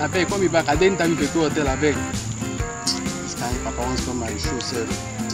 beg, call me back. I didn't tell you to hotel, I beg. This kind of papa wants to come my show, sir.